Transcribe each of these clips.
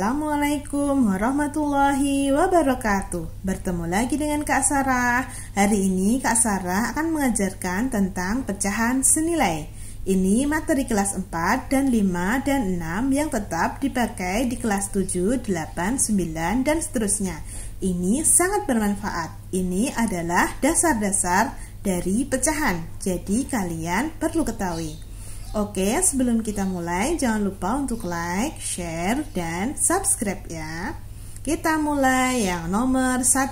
Assalamualaikum warahmatullahi wabarakatuh. Bertemu lagi dengan Kak Sarah. Hari ini Kak Sarah akan mengajarkan tentang pecahan senilai. Ini materi kelas 4 dan 5 dan 6 yang tetap dipakai di kelas 7, 8, 9 dan seterusnya. Ini sangat bermanfaat. Ini adalah dasar-dasar dari pecahan. Jadi kalian perlu ketahui. Oke, sebelum kita mulai, jangan lupa untuk like, share, dan subscribe ya. Kita mulai yang nomor 1.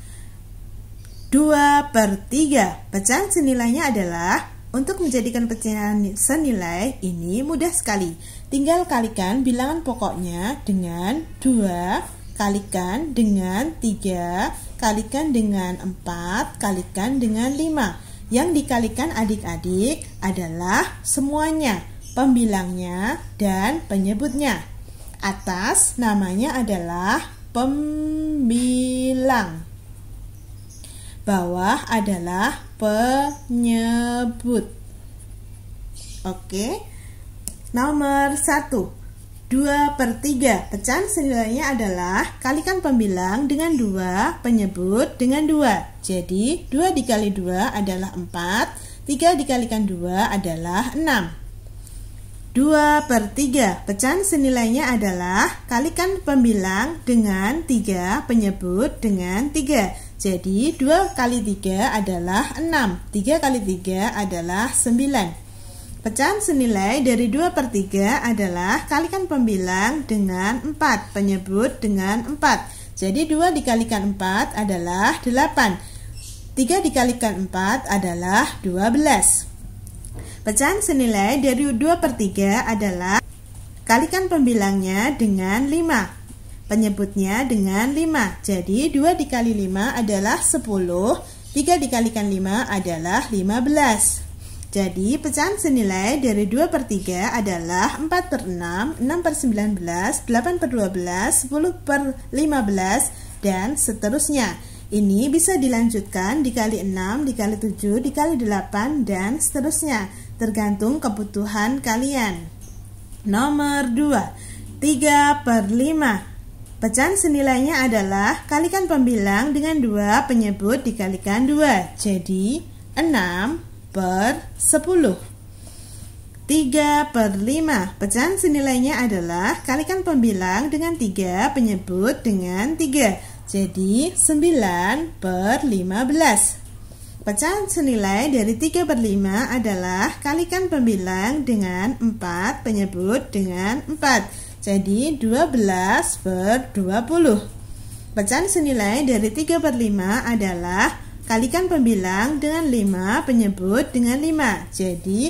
2/3. Pecahan senilainya adalah, untuk menjadikan pecahan senilai ini mudah sekali. Tinggal kalikan bilangan pokoknya dengan 2, kalikan dengan 3, kalikan dengan 4, kalikan dengan 5. Yang dikalikan adik-adik adalah semuanya, pembilangnya dan penyebutnya. Atas namanya adalah pembilang, bawah adalah penyebut. Oke, nomor 1. 2/3. Pecahan senilainya adalah kalikan pembilang dengan 2, penyebut dengan 2. Jadi 2 dikali 2 adalah 4, 3 dikalikan 2 adalah 6. 2/3. Pecahan senilainya adalah kalikan pembilang dengan 3, penyebut dengan 3. Jadi 2 kali 3 adalah 6, 3 kali 3 adalah 9. Pecahan senilai dari 2/3 adalah kalikan pembilang dengan 4, penyebut dengan 4. Jadi 2 dikalikan 4 adalah 8. 3 dikalikan 4 adalah 12. Pecahan senilai dari 2/3 adalah kalikan pembilangnya dengan 5, penyebutnya dengan 5. Jadi 2 dikali 5 adalah 10, 3 dikalikan 5 adalah 15. Jadi pecahan senilai dari 2/3 adalah 4/6, 6/19, 8/12, 10/15, dan seterusnya. Ini bisa dilanjutkan dikali 6, dikali 7, dikali 8, dan seterusnya, tergantung kebutuhan kalian. Nomor 2. 3/5. Pecahan senilainya adalah kalikan pembilang dengan 2, penyebut dikalikan 2. Jadi 6/10. 3/5. Pecahan senilainya adalah kalikan pembilang dengan 3, penyebut dengan 3. Jadi 9/15. Pecahan senilai dari 3/5 adalah kalikan pembilang dengan 4, penyebut dengan 4. Jadi 12/20. Pecahan senilai dari 3/5 adalah kalikan pembilang dengan 5, penyebut dengan 5. Jadi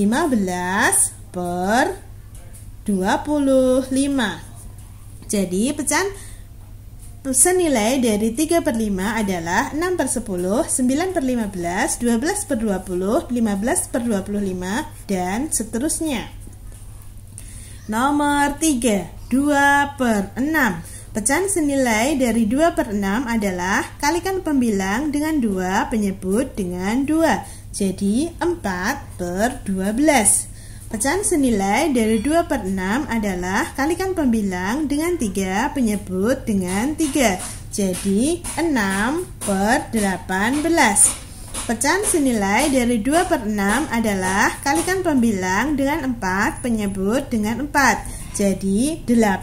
15/25. Jadi pecahan senilai dari 3/5 adalah 6/10, 9/15, 12/20, 15/25, dan seterusnya. Nomor 3. 2/6. Pecahan senilai dari 2/6 adalah kalikan pembilang dengan 2, penyebut dengan 2. Jadi 4/12. Pecahan senilai dari 2/6 adalah kalikan pembilang dengan 3, penyebut dengan 3. Jadi 6/18. Pecahan senilai dari 2/6 adalah kalikan pembilang dengan 4, penyebut dengan 4. Jadi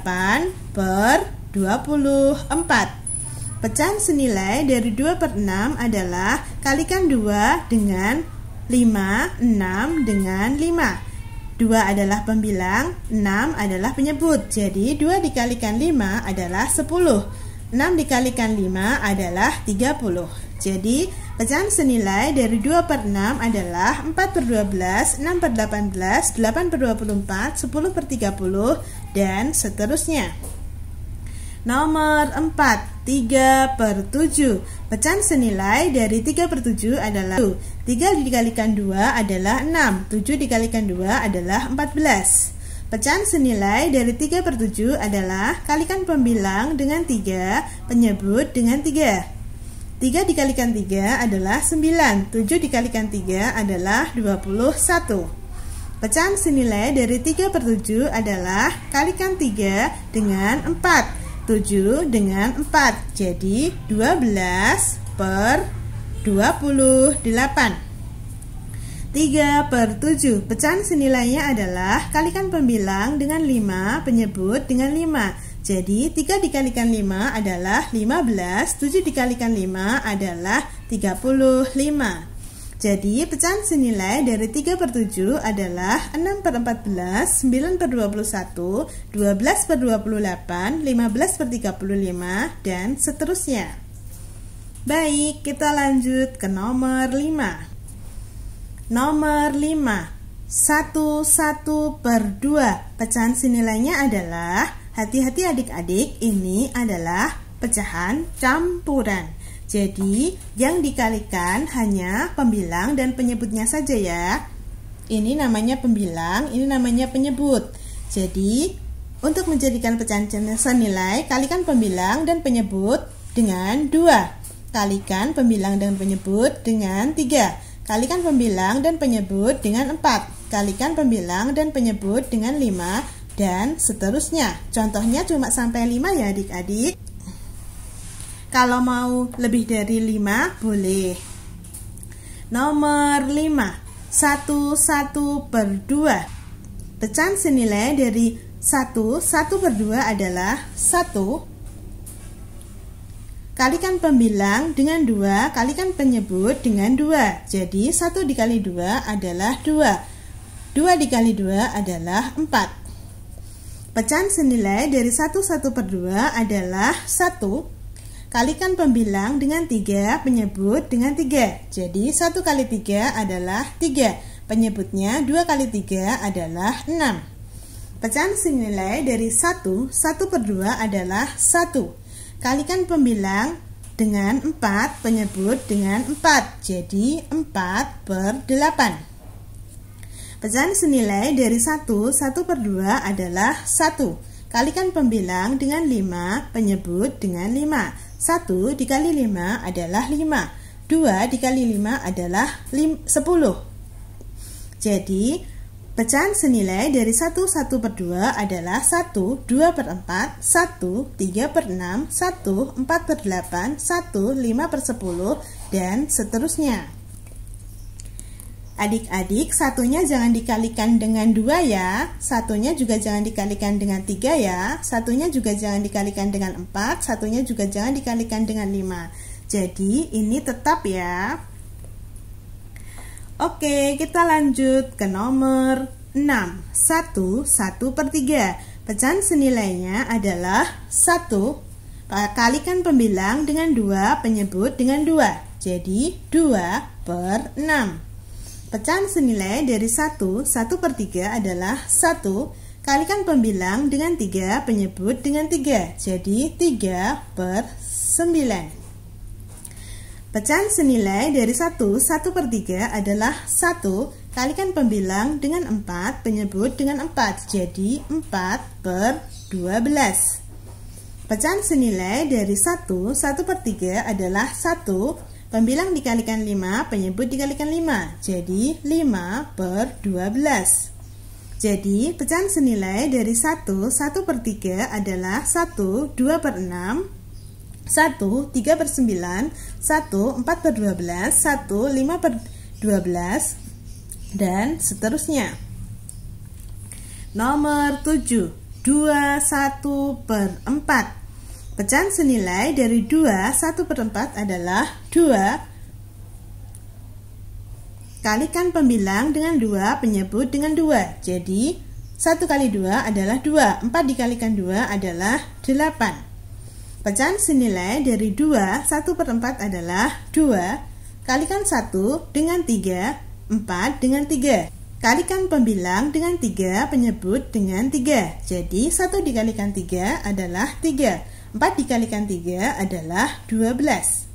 8/24. Pecahan senilai dari 2/6 adalah kalikan 2 dengan 5, 6 dengan 5. 2 adalah pembilang, 6 adalah penyebut. Jadi 2 dikalikan 5 adalah 10. 6 dikalikan 5 adalah 30. Jadi pecahan senilai dari 2/6 adalah 4/12, 6/18, 8/24, 10/30, dan seterusnya. Nomor 4. 3/7. Pecahan senilai dari 3/7 adalah 3 dikalikan 2 adalah 6, 7 dikalikan 2 adalah 14. Pecahan senilai dari 3/7 adalah kalikan pembilang dengan 3, penyebut dengan 3. 3 dikalikan 3 adalah 9, 7 dikalikan 3 adalah 21. Pecahan senilai dari 3/7 adalah kalikan 3 dengan 4. 7 dengan 4. Jadi 12/28. 3/7. Pecahan senilainya adalah kalikan pembilang dengan 5, penyebut dengan 5. Jadi 3 dikalikan 5 adalah 15, 7 dikalikan 5 adalah 35. Jadi pecahan senilai dari 3/7 adalah 6/14, 9/21, 12/28, 15/35, dan seterusnya. Baik, kita lanjut ke nomor 5. Nomor 5, 1/2. Pecahan senilainya adalah, hati-hati adik-adik, ini adalah pecahan campuran. Jadi yang dikalikan hanya pembilang dan penyebutnya saja ya. Ini namanya pembilang, ini namanya penyebut. Jadi untuk menjadikan pecahan senilai, kalikan pembilang dan penyebut dengan 2. Kalikan pembilang dan penyebut dengan 3. Kalikan pembilang dan penyebut dengan 4. Kalikan pembilang dan penyebut dengan 5, dan seterusnya. Contohnya cuma sampai 5 ya adik-adik. Kalau mau lebih dari 5 boleh. Nomor 5, 1/2. Pecahan senilai dari 1/2 adalah 1. Kalikan pembilang dengan 2, kalikan penyebut dengan 2. Jadi 1 dikali 2 adalah 2. 2 dikali 2 adalah 4. Pecahan senilai dari 1/2 adalah 1. Kalikan pembilang dengan 3, penyebut dengan 3. Jadi 1 kali 3 adalah 3. Penyebutnya 2 kali 3 adalah 6. Pecahan senilai dari 1/2 adalah 1. Kalikan pembilang dengan 4, penyebut dengan 4. Jadi 4/8. Pecahan senilai dari 1/2 adalah 1. Kalikan pembilang dengan 5, penyebut dengan 5. 1 dikali 5 adalah 5. 2 dikali 5 adalah 10. Jadi pecahan senilai dari 1/2 adalah 1, 2/4, 1, 3/6, 1, 4/8, 1, 5/10, dan seterusnya. Adik-adik, satunya jangan dikalikan dengan 2 ya. Satunya juga jangan dikalikan dengan 3 ya. Satunya juga jangan dikalikan dengan 4. Satunya juga jangan dikalikan dengan 5. Jadi ini tetap ya. Oke, kita lanjut ke nomor 6. 1/3. Pecahan senilainya adalah 1. Kalikan pembilang dengan 2, penyebut dengan 2. Jadi 2/6. Pecahan senilai dari 1/3 adalah 1. Kalikan pembilang dengan 3, penyebut dengan 3. Jadi 3/9. Pecahan senilai dari 1/3 adalah 1. Kalikan pembilang dengan 4, penyebut dengan 4. Jadi 4/12. Pecahan senilai dari 1/3 adalah 1. Pembilang dikalikan 5, penyebut dikalikan 5. Jadi 5/12. Jadi pecahan senilai dari 1/3 adalah 1, 2/6, 1, 3/9, 1, 4/12, 1, 5/12, dan seterusnya. Nomor 7, 2/1/4. Pecahan senilai dari 2/1/4 adalah 2. Kalikan pembilang dengan 2, penyebut dengan 2. Jadi 1 kali 2 adalah 2. 4 dikalikan 2 adalah 8. Pecahan senilai dari 2/1/4 adalah 2. Kalikan 1 dengan 3, 4 dengan 3. Kalikan pembilang dengan 3, penyebut dengan 3. Jadi 1 dikalikan 3 adalah 3. 4 dikalikan 3 adalah 12.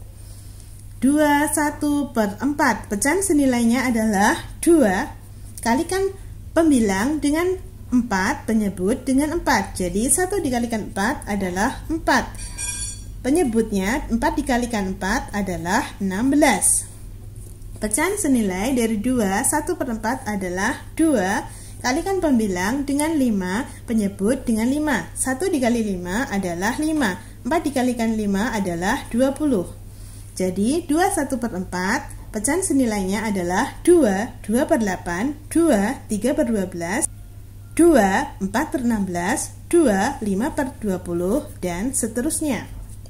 2/1/4. Pecahan senilainya adalah 2. Kalikan pembilang dengan 4, penyebut dengan 4. Jadi 1 dikalikan 4 adalah 4. Penyebutnya 4 dikalikan 4 adalah 16. Pecahan senilai dari 2, 1/4 adalah 2. Kalikan pembilang dengan 5, penyebut dengan 5. 1 dikali 5 adalah 5. 4 dikalikan 5 adalah 20. Jadi 2 1/4. Pecahan senilainya adalah 2, 2/8, 2, 3/12, 2, 4/16, 2, 5/20, dan seterusnya.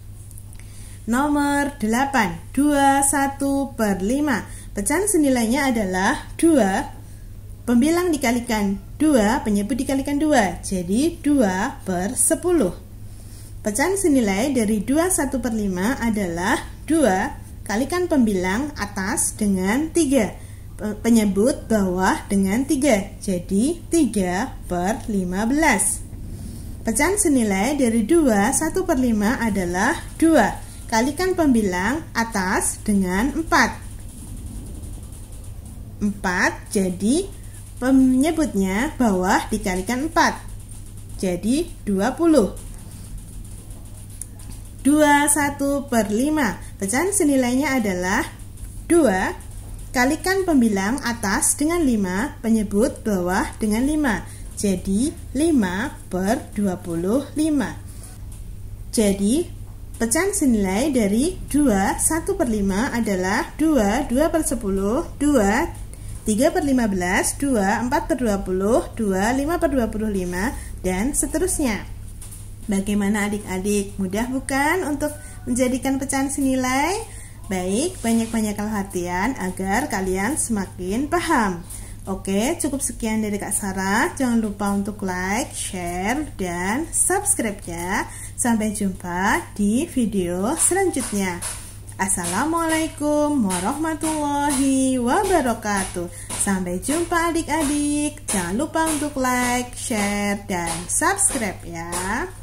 Nomor 8, 2 1/5. Pecahan senilainya adalah 2. Pembilang dikalikan 2, penyebut dikalikan 2. Jadi 2/10. Pecahan senilai dari 2 1/5 adalah 2. Kalikan pembilang atas dengan 3. Penyebut bawah dengan 3. Jadi 3/15. Pecahan senilai dari 2 1/5 adalah 2. Kalikan pembilang atas dengan 4. 4, jadi penyebutnya bawah dikalikan 4. Jadi 20. 2 1/5. Pecahan senilainya adalah 2. Kalikan pembilang atas dengan 5, penyebut bawah dengan 5. Jadi 5/25. Jadi pecahan senilai dari 2 1/5 adalah 2, 2/10, 2, 3/15, 2, 4/20, 2, 5/25, dan seterusnya. Bagaimana adik-adik? Mudah bukan untuk menjadikan pecahan senilai? Baik, banyak-banyak latihan agar kalian semakin paham. Oke, cukup sekian dari Kak Sarah. Jangan lupa untuk like, share, dan subscribe ya. Sampai jumpa di video selanjutnya. Assalamualaikum warahmatullahi wabarakatuh. Sampai jumpa adik-adik. Jangan lupa untuk like, share, dan subscribe ya.